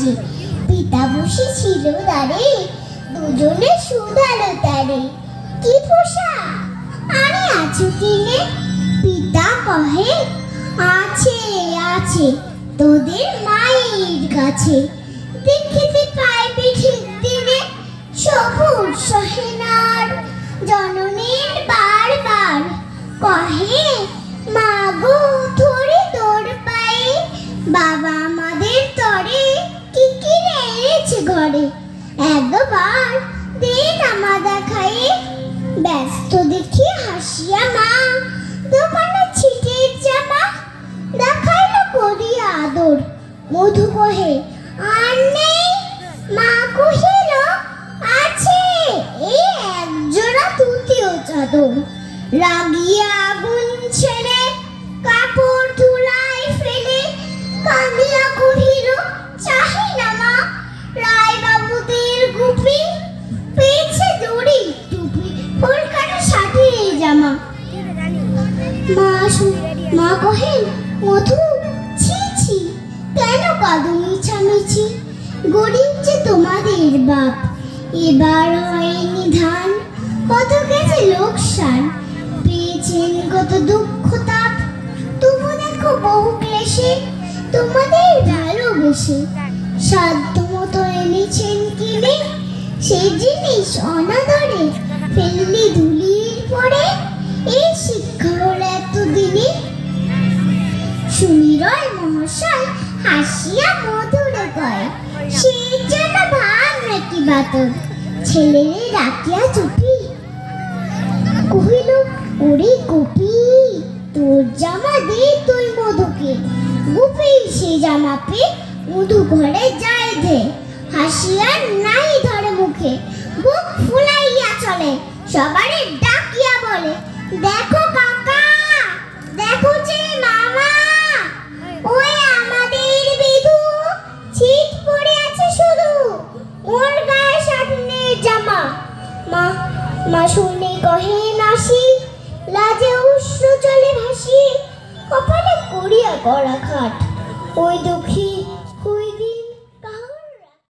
কাছে। পিতা বসেছিল দ্বারে, দুজনে শুধালো তারে, কি পোষা আরে আছো কিনে? পিতা কহে, আছে আছে তোদের মায়ের কাছে। দেখিতে পাইবে ঠিক দিনে, সবুজ সহেনার জননীর বারবার কহে, মা গো ধরে তোর পায়ে, বাবা আমাদের তরে কি কি এনেছে ঘরে। একবার দিন আমাদা খায়ে, ব্যস্ত দেখি হাসিয়া মা, দোকানে ছিটের জামা দেখাইল করিয়া আদর। মধু কহে, আর নেই? মা কহিল, আছে এই একজোড়া তৃতীয় চাদর। রাগিয়া আগুন ছেড়ে কাপড় ধুলায় ফেলে, কাঁদিয়া কহিল, চাহি না মা রায় বাবুদের গুপি, পেয়েছে দড়ি টুপি, ফুলকাটা ষাটের জামা। মা কহেন, মধু ছি ছি কেন কাঁদো মিছামিছি, গরিব যে তোমাদের বাপ, এবার হয়নি ধান, কত গেছে লোকসান, পেয়েছেন কত দুঃখ তাপ, তবু দেখো বহু ক্লেশে তোমাদের ভালোবেসে, সাধ্য মতো এনেছেন কিনে, সে জিনিস অনাদরে ফেললি ধুলির পরে, এই শিক্ষা হলো এতদিনে। সুনিরয় মহাশয় হাসিয়া মধুরে কয়, সে যেন ভাব নাকি বাতর, ছেলেরে ডাকিয়া চুপি কহিল, ওরে গোপী তোর জামা দে তুই মধুকে। গোপী সে জামা পেয়ে মধু ঘরে যায় ধে, হাসিয়া নাই ধরে মুখে, বুক ফুলাইয়া চলে, সবারে ডাকিয়া বলে, দেখো কাকা, দেখো যে মামা, ওই আমাদের বিধু ছিট পড়ে আছে শুধু, ওর গায়ে সামনের জামা। মা শুনে কহে নাসি, লাজে উষ্ণ চলে ভাসি, কপালে করিয়া করা খাট, ওই দুঃখী